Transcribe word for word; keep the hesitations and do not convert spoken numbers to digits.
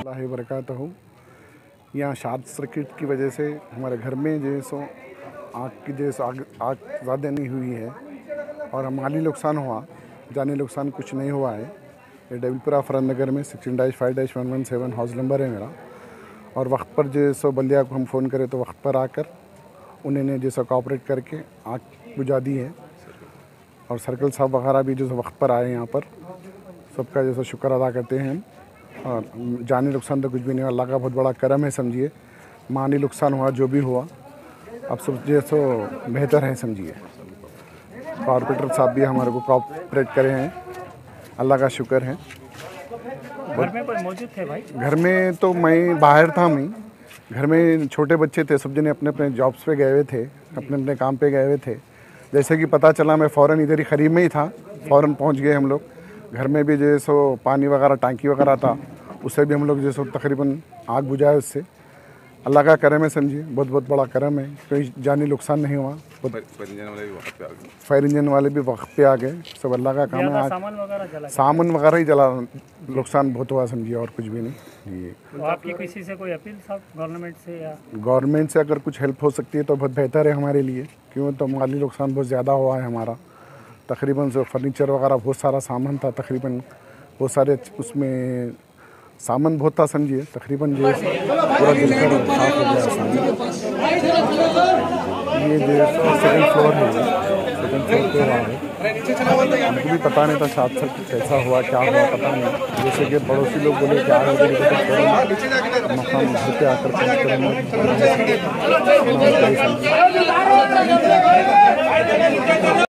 रहमतुल्लाहि व बरकातहू। यहाँ शॉर्ट सर्किट की वजह से हमारे घर में जो सो आग की जैसे आग आग ज़्यादा नहीं हुई है और माली नुकसान हुआ, जानी नुकसान कुछ नहीं हुआ है। ये डबलपुरा फरन नगर में sixteen dash five dash one one seven house number है मेरा। और वक्त पर जो सो बल्दिया को हम फ़ोन करें तो वक्त पर आकर उन्होंने जैसा कोऑपरेट करके आग बुझा दी है। और सर्कल साहब वगैरह भी जो वक्त पर आए यहाँ पर, सबका जैसा शुक्र अदा करते हैं हम। और जानी नुकसान तो कुछ भी नहीं हुआ, अल्लाह का बहुत बड़ा करम है समझिए। माली नुकसान हुआ जो भी हुआ, अब समझिए सो बेहतर है समझिए। कॉर्पोरेटर साहब भी हमारे को कोऑपरेट करे हैं, अल्लाह का शुक्र है। घर में कोई मौजूद थे भाई? घर में तो मैं बाहर था, मैं घर में छोटे बच्चे थे, सब जने अपने अपने जॉब्स पे गए हुए थे, अपने अपने काम पे गए हुए थे। जैसे कि पता चला मैं फ़ौरन इधर ही करीब में ही था, फ़ौरन पहुंच गए हम लोग। घर में भी जो सो पानी वगैरह टांकी वगैरह था, उससे भी हम लोग जो सो तकरीबन आग बुझाए उससे। अल्लाह का करम है समझिए, बहुत बहुत बड़ा करम है, कोई जानी नुकसान नहीं हुआ। फायर इंजन वाले भी वक्त पे आ गए, सब अल्लाह का काम है। सामान वगैरह जला सामान वगैरह ही जला, नुकसान बहुत हुआ समझिए और कुछ भी नहीं। जी, तो आपकी किसी से कोई अपील साहब गवर्नमेंट से या गवर्नमेंट से अगर कुछ हेल्प हो सकती है तो बहुत बेहतर है हमारे लिए, क्यों तो माली नुकसान बहुत ज़्यादा हुआ है हमारा। तकरीबन से फर्नीचर वगैरह बहुत सारा सामान था, तकरीबन बहुत सारे उसमें सामान बहुत था समझिए। तकरीबन जो पूरा जलकर साफ हो गया सामान। ये जो सेकंड फ्लोर है, सेकंड फ्लोर पे हुआ है। हमको भी पता नहीं था शॉर्ट सर्किट कैसा हुआ, क्या हुआ पता नहीं। जैसे कि पड़ोसी लोग बोले कि आग लगी तो मकान घर पे आकर पहुँच करेंगे।